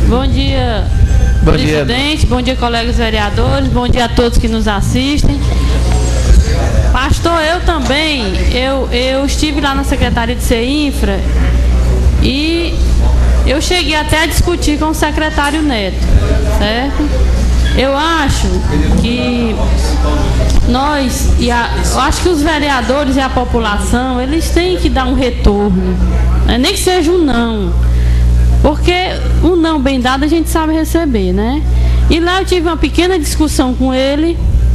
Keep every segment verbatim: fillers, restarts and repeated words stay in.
Bom dia, bom presidente, dia. Bom dia, colegas vereadores, bom dia a todos que nos assistem. Pastor, eu também, eu, eu estive lá na Secretaria de CEINFRA e eu cheguei até a discutir com o secretário Neto, certo? Eu acho que nós, e a, eu acho que os vereadores e a população, eles têm que dar um retorno, né? Nem que seja um não, porque o não bem dado a gente sabe receber, né? E lá eu tive uma pequena discussão com ele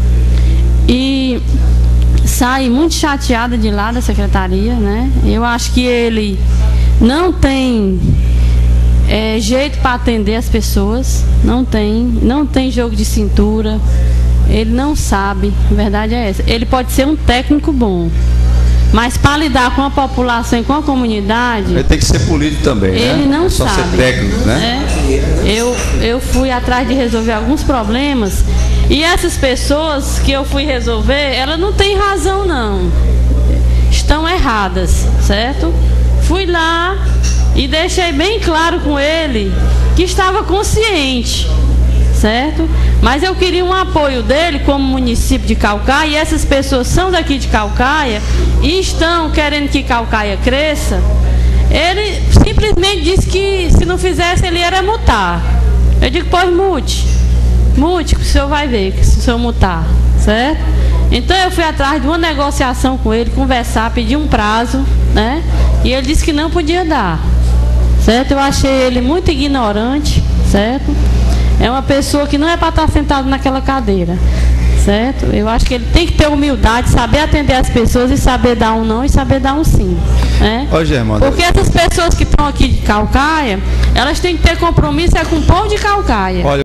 e saí muito chateada de lá da secretaria, né? Eu acho que ele não tem é, jeito para atender as pessoas, não tem, não tem jogo de cintura, ele não sabe, a verdade é essa. Ele pode ser um técnico bom, mas para lidar com a população e com a comunidade... Ele tem que ser político também, ele né? não Só sabe. ser técnico, né? É, eu, eu fui atrás de resolver alguns problemas e essas pessoas que eu fui resolver, elas não têm razão não. Estão erradas, certo? Fui lá e deixei bem claro com ele que estava consciente, certo? Mas eu queria um apoio dele como município de Caucaia, e essas pessoas são daqui de Caucaia e estão querendo que Caucaia cresça. Ele simplesmente disse que se não fizesse ele ia multar. Eu digo, pois mute, mute, que o senhor vai ver que se o senhor multar, certo? Então eu fui atrás de uma negociação com ele, conversar, pedir um prazo, né? E ele disse que não podia dar, certo? Eu achei ele muito ignorante, certo? É uma pessoa que não é para estar sentado naquela cadeira, certo? Eu acho que ele tem que ter humildade, saber atender as pessoas e saber dar um não e saber dar um sim, né? Ô, Germano, porque essas pessoas que estão aqui de Caucaia, elas têm que ter compromisso é com o povo de Caucaia. Olha,